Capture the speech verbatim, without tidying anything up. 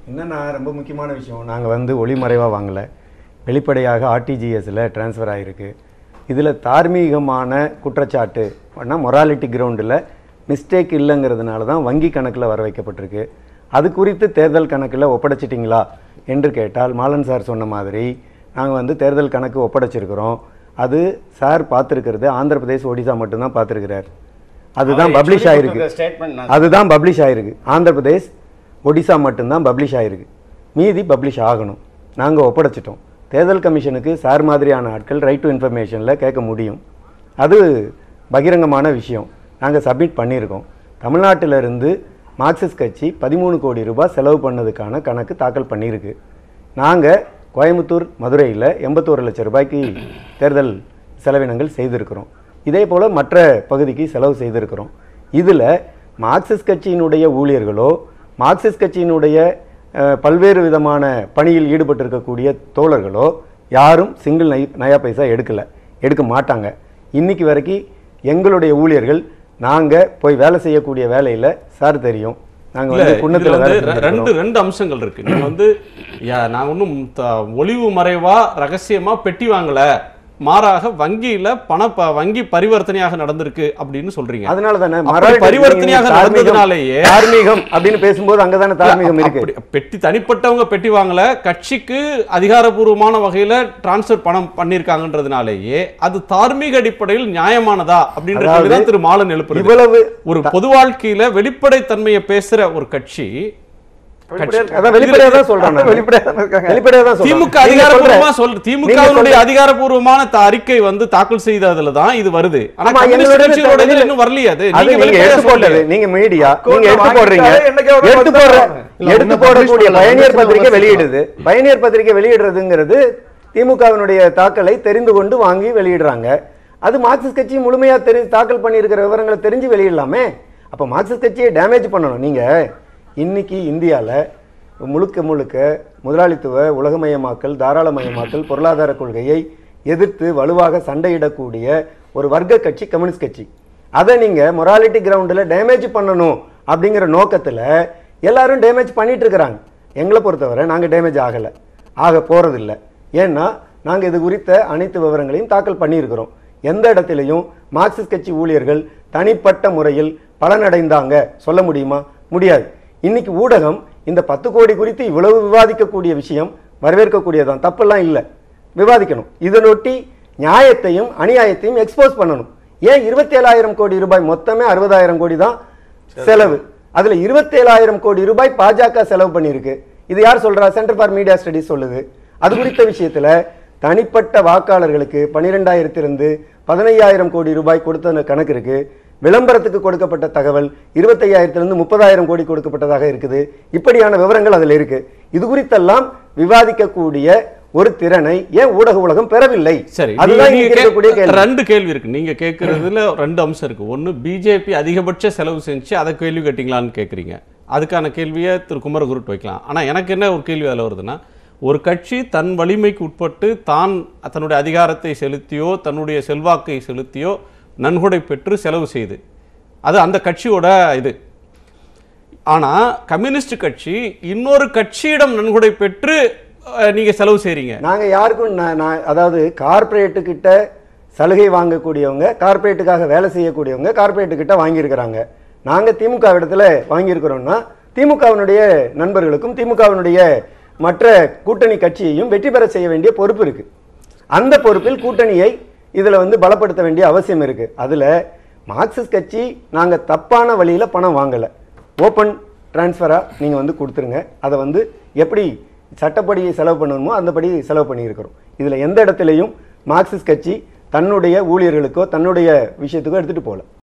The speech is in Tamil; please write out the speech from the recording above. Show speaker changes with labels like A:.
A: என்னன்னா ரொம்ப முக்கியமான விஷயம், நாங்கள் வந்து ஒளிமறைவாக வாங்கலை, வெளிப்படையாக ஆர்டிஜிஎஸில் ட்ரான்ஸ்ஃபர் ஆகிருக்கு. இதில் தார்மீகமான குற்றச்சாட்டு பண்ணால் மொராலிட்டி கிரவுண்டில் மிஸ்டேக் இல்லைங்கிறதுனால தான் வங்கி கணக்கில் வர வைக்கப்பட்டிருக்கு. அது குறித்து தேர்தல் கணக்கில் ஒப்படைச்சிட்டிங்களா என்று கேட்டால் மாலன் சார் சொன்ன மாதிரி நாங்கள் வந்து தேர்தல் கணக்கு ஒப்படைச்சிருக்கிறோம். அது சார் பார்த்துருக்கிறது ஆந்திர பிரதேஷ் ஒடிசா மட்டும்தான் பார்த்துருக்கிறார். அதுதான் பப்ளிஷ் ஆகிருக்கு அதுதான் பப்ளிஷ் ஆகிருக்கு ஆந்திர பிரதேஷ் ஒடிசா மட்டும்தான் பப்ளிஷ் ஆகிருக்கு. மீதி பப்ளிஷ் ஆகணும். நாங்கள் ஒப்படைச்சிட்டோம். தேர்தல் கமிஷனுக்கு சார் மாதிரியான ஆட்கள் ரைட் டு இன்ஃபர்மேஷனில் கேட்க முடியும். அது பகிரங்கமான விஷயம். நாங்கள் சப்மிட் பண்ணியிருக்கோம். தமிழ்நாட்டிலிருந்து மார்க்சிஸ்ட் கட்சி பதிமூணு கோடி ரூபாய் செலவு பண்ணதுக்கான கணக்கு தாக்கல் பண்ணியிருக்கு. நாங்கள் கோயம்புத்தூர் மதுரையில் எண்பத்தோரு லட்சம் ரூபாய்க்கு தேர்தல் செலவினங்கள் செய்திருக்கிறோம். இதே போல் மற்ற பகுதிக்கு செலவு செய்திருக்கிறோம். இதில் மார்க்சிஸ்ட் கட்சியினுடைய ஊழியர்களோ மார்க்சிஸ்ட் கட்சியினுடைய பல்வேறு விதமான பணியில் ஈடுபட்டிருக்கக்கூடிய தோழர்களோ யாரும் சிங்கிள் நை நயா பைசா எடுக்கலை, எடுக்க மாட்டாங்க. இன்னைக்கு வரைக்கும் எங்களுடைய ஊழியர்கள் நாங்கள் போய் வேலை செய்யக்கூடிய வேலையில் சார் தெரியும். நாங்கள் வந்து குன்னத்தில்
B: ரெண்டு ரெண்டு அம்சங்கள் இருக்கு. நீங்கள் வந்து நான் ஒன்றும் ஒளிவு மறைவா ரகசியமா பெட்டி வாங்கலை, மாறாக வங்கியில பண வங்கி பரிவர்த்தனையாக நடந்திருக்கு அப்படின்னு சொல்றீங்க.
A: அதனால தானே
B: பரிவர்த்தனையாக நடந்ததுனாலேயே
A: தார்மீகம் அப்படின்னு பேசும்போது அங்கதானே தார்மீகம் இருக்கு.
B: பெட்டி தனிப்பட்டவங்க பெட்டி வாங்கல, கட்சிக்கு அதிகாரப்பூர்வமான வகையில டிரான்ஸ்பர் பணம் பண்ணிருக்காங்கன்றதுனாலேயே அது தார்மீக அடிப்படையில் நியாயமானதா அப்படின்றது திரு மாலன் எழுப்புறது.
A: இவ்வளவு
B: ஒரு பொது வாழ்க்கையில வெளிப்படை தன்மையை பேசுற ஒரு கட்சி அதிகாரப்பூர்வமான அறிக்கை வந்து தாக்கல் செய்ததுலதான் இது வருது.
A: நீங்க மீடியா நீங்க எடுத்து போடுறீங்க, எடுத்து போடுற எடுத்து போடக்கூடிய பயணியர் பத்திரிகை வெளியிடுது. பயணியர் பத்திரிகை வெளியிடுறதுங்கிறது திமுகவினுடைய தாக்கலை தெரிந்து கொண்டு வாங்கி வெளியிடுறாங்க. அது மார்க்சிஸ்ட் கட்சி முழுமையா தெரி தாக்கல் பண்ணியிருக்கிற விவரங்களை தெரிஞ்சு வெளியிடலாமே. அப்ப மார்க்சிஸ்ட் கட்சியை டேமேஜ் பண்ணணும். நீங்க இன்னைக்கு இந்தியாவில் முழுக்க முழுக்க முதலாளித்துவ உலகமயமாக்கல் தாராளமயமாக்கல் பொருளாதார கொள்கையை எதிர்த்து வலுவாக சண்டையிடக்கூடிய ஒரு வர்க்க கட்சி கம்யூனிஸ்ட் கட்சி. அதை நீங்கள் மொராலிட்டி கிரவுண்டில் டேமேஜ் பண்ணணும் அப்படிங்கிற நோக்கத்தில் எல்லாரும் டேமேஜ் பண்ணிட்டு இருக்கிறாங்க. எங்களை பொறுத்தவரை நாங்கள் டேமேஜ் ஆகலை, ஆக போகிறதில்ல. ஏன்னா நாங்கள் இது குறித்த அனைத்து விவரங்களையும் தாக்கல் பண்ணியிருக்கிறோம். எந்த இடத்திலையும் மார்க்சிஸ்ட் கட்சி ஊழியர்கள் தனிப்பட்ட முறையில் பலனடைந்தாங்க சொல்ல முடியுமா? முடியாது. இன்னைக்கு ஊடகம் இந்த பத்து கோடி குறித்து இவ்வளவு விவாதிக்கக்கூடிய விஷயம் வரவேற்கக்கூடியதான், தப்பெல்லாம் இல்லை, விவாதிக்கணும். இதனொட்டி நியாயத்தையும் அநியாயத்தையும் எக்ஸ்போஸ் பண்ணணும். ஏன் இருபத்தி ஏழாயிரம் கோடி ரூபாய் மொத்தமே அறுபதாயிரம் கோடி தான் செலவு, அதுல இருபத்தி ஏழாயிரம் கோடி ரூபாய் பாஜக செலவு பண்ணியிருக்கு. இது யார் சொல்றா? சென்டர் ஃபார் மீடியா ஸ்டடிஸ் சொல்லுது. அது குறித்த விஷயத்துல தனிப்பட்ட வாக்காளர்களுக்கு பன்னிரெண்டாயிரத்திலிருந்து பதினையாயிரம் கோடி ரூபாய் கொடுத்த கணக்கு இருக்கு. விளம்பரத்துக்கு கொடுக்கப்பட்ட தகவல் இருபத்தையாயிரத்திலிருந்து முப்பதாயிரம் கோடி கொடுக்கப்பட்டதாக இருக்குது. இப்படியான விவரங்கள் அதில் இருக்கு. இது குறித்தெல்லாம் விவாதிக்கக்கூடிய ஒரு திறனை ஏன் ஊடக உலகம் பெறவில்லை?
B: சரி, ரெண்டு கேள்வி இருக்கு. நீங்க கேட்கறதுல ரெண்டு அம்சம் இருக்கு. ஒன்னு, பிஜேபி அதிகபட்ச செலவு செஞ்சு அதை கேள்வி கேட்டீங்களான்னு கேட்குறீங்க. அதுக்கான கேள்வியை திரு குமரகுருட் வைக்கலாம். ஆனா எனக்கு என்ன ஒரு கேள்வி அதில் வருதுன்னா, ஒரு கட்சி தன் வலிமைக்கு உட்பட்டு தான் தன்னுடைய அதிகாரத்தை செலுத்தியோ தன்னுடைய செல்வாக்கை செலுத்தியோ நன்கொடை பெற்று செலவு செய்து, அது அந்த கட்சியோட இது. ஆனால் கம்யூனிஸ்ட் கட்சி இன்னொரு கட்சியிடம் நன்கொடை பெற்று நீங்க செலவு செய்றீங்க.
A: நாங்கள் யாருக்கும் அதாவது கார்பரேட்டுக்கிட்ட சலுகை வாங்கக்கூடியவங்க, கார்பரேட்டுக்காக வேலை செய்யக்கூடியவங்க கார்பரேட்டுக்கிட்ட வாங்கியிருக்கிறாங்க. நாங்கள் திமுக இடத்துல வாங்கியிருக்கிறோம்னா திமுகவினுடைய நண்பர்களுக்கும் திமுகவினுடைய மற்ற கூட்டணி கட்சியையும் வெற்றி பெற செய்ய வேண்டிய பொறுப்பு இருக்கு. அந்த பொறுப்பில் கூட்டணியை இதில் வந்து பலப்படுத்த வேண்டிய அவசியம் இருக்குது. அதில் மார்க்சிஸ்ட் கட்சி நாங்கள் தப்பான வழியில் பணம் வாங்கலை, ஓப்பன் டிரான்ஸ்ஃபராக நீங்கள் வந்து கொடுத்துருங்க, அதை வந்து எப்படி சட்டப்படி செலவு பண்ணணுமோ அந்தபடி செலவு பண்ணியிருக்கிறோம். இதில் எந்த இடத்துலையும் மார்க்சிஸ்ட் கட்சி தன்னுடைய ஊழியர்களுக்கோ தன்னுடைய விஷயத்துக்கோ எடுத்துகிட்டு போகல.